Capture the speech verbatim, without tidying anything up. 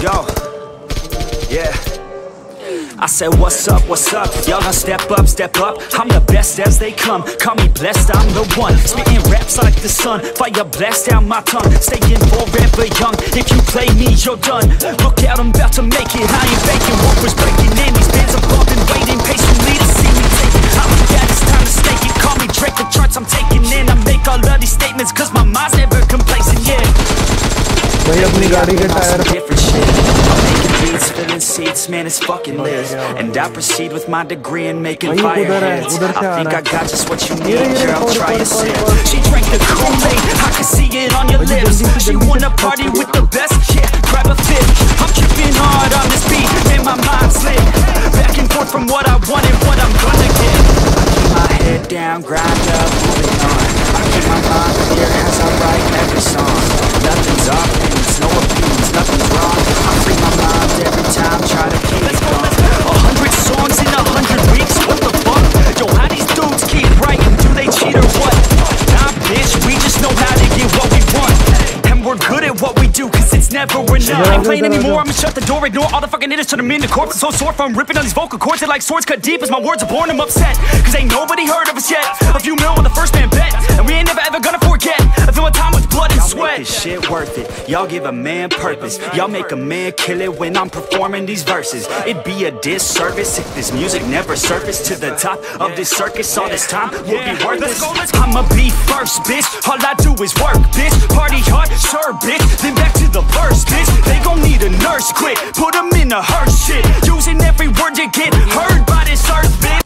Yo, yeah. I said, what's up, what's up? Y'all gonna step up, step up. I'm the best as they come. Call me blessed, I'm the one. Spitting raps like the sun. Fire blast down my tongue. Staying forever young. If you play me, you're done. Look out, I'm about to make it. I ain't faking. What was breaking in? These bands above and waiting patiently to see me take it. I'm bad, it's time to stake it. Call me Drake, the charts I'm taking in. I make all of these statements cause my mind's never complacent, yeah. भाई अपनी गाड़ी के tyre filling seats, man, it's fucking lit. And I proceed with my degree in making fire hits. I think I got just what you need, girl, try a sip. She drank the Kool-Aid, I can see it on your lips. She wanna party with the best, yeah, grab a fit. I'm tripping hard on this beat, and my mind's lit. Back and forth from what I want and what I'm gonna get. I keep my head down, grind up, moving on. I keep my mind clear as I write every song. Nothing's off limits, no opinions, nothing's wrong. I free my mind every time, try to keep it going. A hundred songs in a hundred weeks, what the fuck? Yo, how these dudes keep writing, do they cheat or what? Nah, bitch, we just know how to get what we want. And we're good at what we do, cause it's never enough. I ain't playing anymore, I'ma shut the door, ignore all the fucking haters, turn them into corpses. So sore from ripping on these vocal cords, they're like swords cut deep as my words are born, I'm upset. Cause ain't nobody heard of us yet. A few mil with the first man bet, and we ain't never ever gonna forget. I feel my time with blood and sweat. This shit worth it, y'all give a man purpose. Y'all make a man kill it when I'm performing these verses. It'd be a disservice if this music never surfaced to the top of this circus. All this time would be worthless. I'ma be first, bitch, all I do is work, bitch. Party hard, sure, bitch, then back to the verse, bitch. They gon' need a nurse quick, put them in a hearse shit. Using every word to get heard by this earth, bitch.